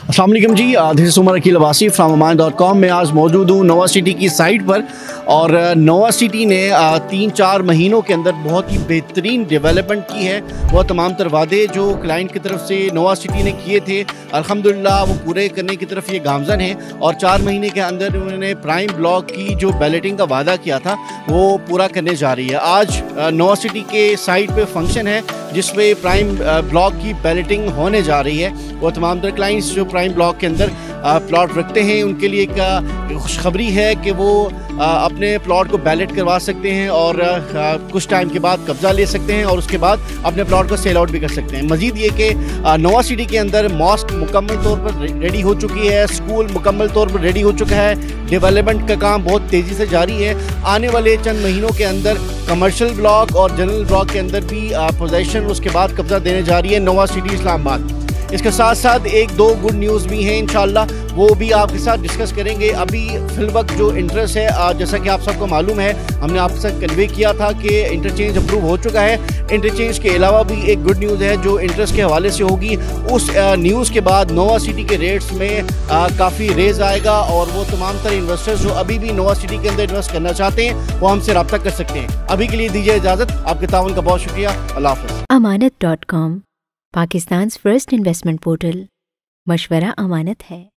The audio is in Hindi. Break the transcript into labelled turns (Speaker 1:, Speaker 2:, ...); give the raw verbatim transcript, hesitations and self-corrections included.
Speaker 1: अस्सलाम वालेकुम जी, this is Umar Aqeel Abbasi from Aman dot com. मैं आज मौजूद हूँ नोवा सिटी की साइट पर और नोवा सिटी ने तीन चार महीनों के अंदर बहुत ही बेहतरीन डेवलपमेंट की है। वह तमाम तर वादे जो क्लाइंट की तरफ से नोवा सिटी ने किए थे अल्हम्दुलिल्लाह वो पूरे करने की तरफ ये गामज़न है और चार महीने के अंदर उन्होंने प्राइम ब्लॉक की जो बैलेटिंग का वादा किया था वो पूरा करने जा रही है। आज नोवा सिटी के साइट पर फंक्शन है जिसमें प्राइम ब्लॉक की बैलेटिंग होने जा रही है। वो तमाम तर क्लाइंट्स जो प्राइम ब्लॉक के अंदर प्लॉट रखते हैं उनके लिए एक खुशखबरी है कि वो अपने प्लॉट को बैलेट करवा सकते हैं और कुछ टाइम के बाद कब्ज़ा ले सकते हैं और उसके बाद अपने प्लॉट को सेल आउट भी कर सकते हैं। मज़ीद ये कि नोवा सिटी के अंदर मॉस्क मुकम्मल तौर पर रेडी हो चुकी है, स्कूल मुकम्मल तौर पर रेडी हो चुका है, डेवलपमेंट का काम बहुत तेज़ी से जारी है। आने वाले चंद महीनों के अंदर कमर्शियल ब्लॉक और जनरल ब्लॉक के अंदर भी पोजेसन उसके बाद कब्ज़ा देने जा रही है नोवा सिटी इस्लामाबाद। इसके साथ साथ एक दो गुड न्यूज़ भी हैं इंशाल्लाह, वो भी आपके साथ डिस्कस करेंगे। अभी फिलवक्त जो इंटरेस्ट है, जैसा कि आप सबको मालूम है, हमने आपके साथ कन्वे किया था कि इंटरचेंज अप्रूव हो चुका है। इंटरचेंज के अलावा भी एक गुड न्यूज़ है जो इंटरेस्ट के हवाले से होगी। उस न्यूज़ के बाद नोवा सिटी के रेट्स में काफ़ी रेज आएगा और वो तमाम तरह इन्वेस्टर्स जो अभी भी नोवा सिटी के अंदर इन्वेस्ट करना चाहते हैं वो हमसे रब्ता कर सकते हैं। अभी के लिए दीजिए इजाज़त, आपके ताउन का बहुत शुक्रिया। अल्लाह हाफ़िज़।
Speaker 2: Amanat dot com, Pakistan first investment portal. मशवरा अमानत है।